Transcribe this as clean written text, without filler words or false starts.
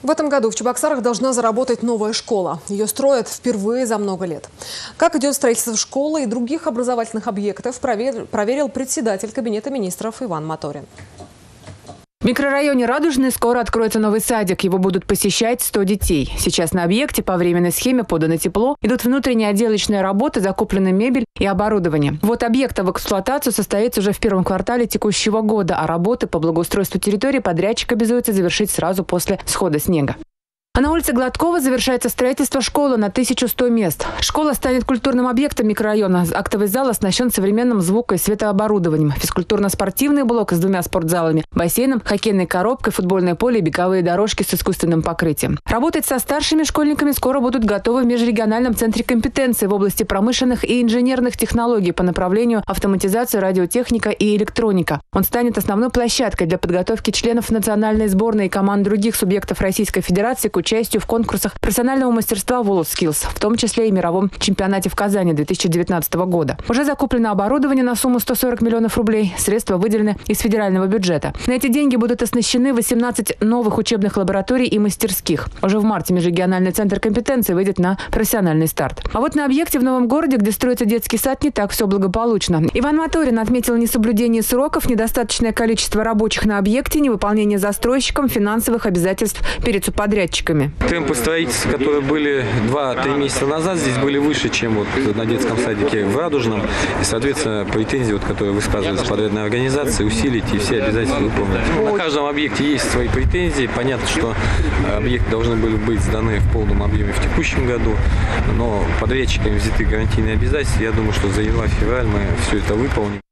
В этом году в Чебоксарах должна заработать новая школа. Ее строят впервые за много лет. Как идет строительство школы и других образовательных объектов, проверил председатель Кабинета министров Иван Моторин. В микрорайоне Радужный скоро откроется новый садик. Его будут посещать 100 детей. Сейчас на объекте по временной схеме подано тепло. Идут внутренние отделочные работы, закуплена мебель и оборудование. Вот объекта в эксплуатацию состоится уже в первом квартале текущего года, а работы по благоустройству территории подрядчик обязуется завершить сразу после схода снега. А на улице Гладкова завершается строительство школы на 1100 мест. Школа станет культурным объектом микрорайона. Актовый зал оснащен современным звуко- и светооборудованием. Физкультурно-спортивный блок с 2 спортзалами, бассейном, хоккейной коробкой, футбольное поле и беговые дорожки с искусственным покрытием. Работать со старшими школьниками скоро будут готовы в межрегиональном центре компетенции в области промышленных и инженерных технологий по направлению автоматизации, радиотехника и электроника. Он станет основной площадкой для подготовки членов национальной сборной и команд других субъектов Российской Федерации к участию в конкурсах профессионального мастерства WorldSkills, в том числе и мировом чемпионате в Казани 2019 года. Уже закуплено оборудование на сумму 140 миллионов рублей. Средства выделены из федерального бюджета. На эти деньги будут оснащены 18 новых учебных лабораторий и мастерских. Уже в марте межрегиональный центр компетенции выйдет на профессиональный старт. А вот на объекте в Новом городе, где строится детский сад, не так все благополучно. Иван Моторин отметил несоблюдение сроков, недостаточное количество рабочих на объекте, невыполнение застройщиком финансовых обязательств перед субподрядчиками. Темпы строительства, которые были 2-3 месяца назад, здесь были выше, чем вот на детском садике в Радужном. И, соответственно, претензии, которые высказываются подрядной организации, усилить и все обязательства выполнить. На каждом объекте есть свои претензии. Понятно, что объекты должны были быть сданы в полном объеме в текущем году, но подрядчиками взяты гарантийные обязательства. Я думаю, что за январь-февраль мы все это выполним.